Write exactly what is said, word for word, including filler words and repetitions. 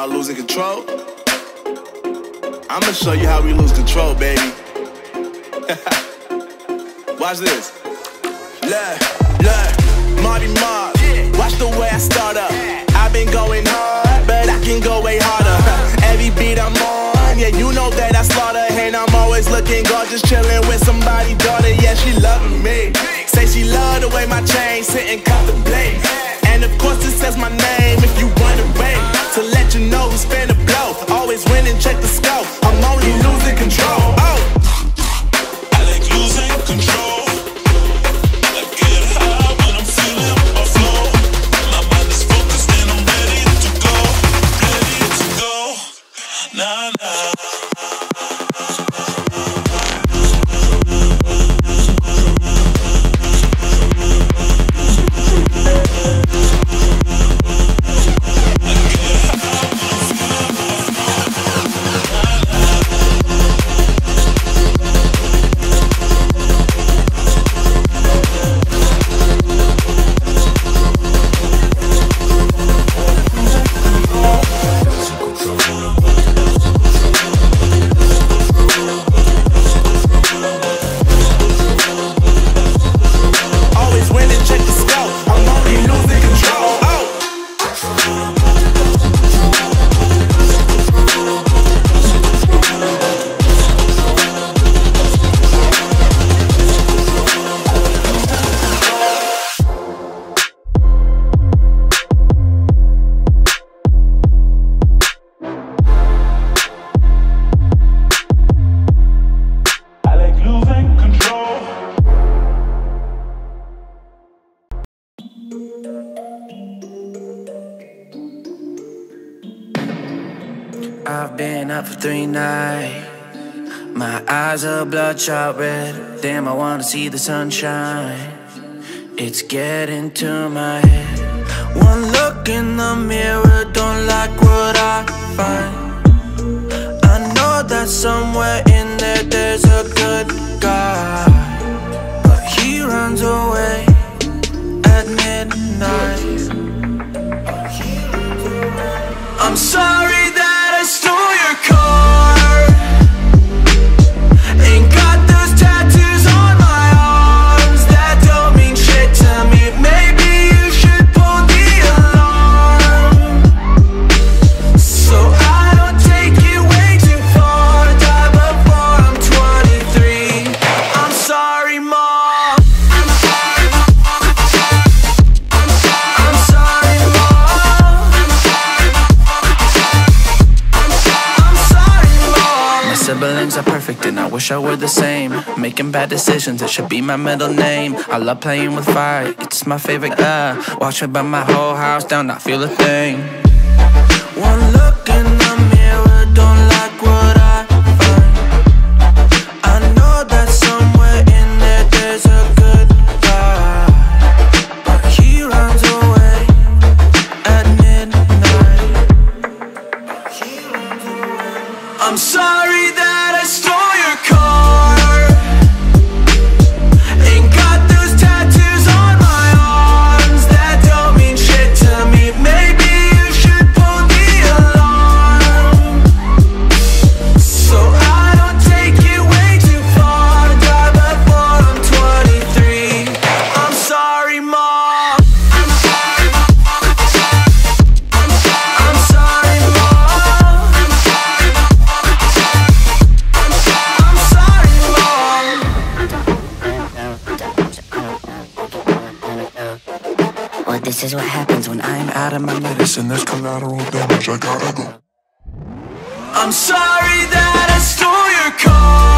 about losing control? I'ma show you how we lose control, baby. Watch this. Look, look, Marty Mark. Watch the way I start up. I've been going hard, but I can go way harder. Every beat I'm on, yeah, you know that I slaughter. And I'm always looking gorgeous, chilling with somebody's daughter. Yeah, she loving me. Say she love the way my chain sit and contemplate. And of course it says my name if you wondering. To let you know who's finna blow. Always win and check the scope. I'm only losing control. Oh, I like losing control. I get high when I'm feeling my flow. My mind is focused and I'm ready to go. Ready to go. Nah, nah. I've been up for three nights. My eyes are bloodshot red. Damn, I wanna see the sunshine. It's getting to my head. One look in the mirror, don't like what I find. I know that somewhere in there there's a good guy, but he runs away at midnight. I'm sorry that I stole your car. Ain't got those tattoos on my arms that don't mean shit to me. Maybe you should pull the alarm, so I don't take it way too far. Die before I'm twenty-three. I'm sorry, Mom. I'm sorry, Mom. I'm sorry, Mom. Siblings are perfect and I wish I were the same. Making bad decisions, it should be my middle name. I love playing with fire, it's my favorite. uh Watch me burn my whole house down, not feel a thing. One look in the mirror, don't like what I find. I know that somewhere in there there's a good guy, but he runs away at midnight. I'm sorry that I stole your car. Ain't got those tattoos on my arms that don't mean shit to me. Maybe you should pull the alarm, so I don't take it way too far. Die before I'm twenty-three. I'm sorry, Mom. I'm sorry, Mom. I'm sorry, Mom. Well, this is what happens when I'm out of my Medicine, there's collateral damage, I gotta go. I'm sorry that I stole your car.